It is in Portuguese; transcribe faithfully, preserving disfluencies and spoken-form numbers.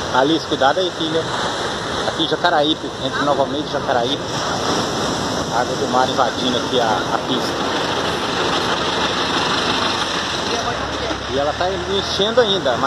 Alice, cuidado aí, filha. Aqui em Jacaraípe, entre Nova Almeida e Jacaraípe. A água do mar invadindo aqui a, a pista. E ela tá enchendo ainda.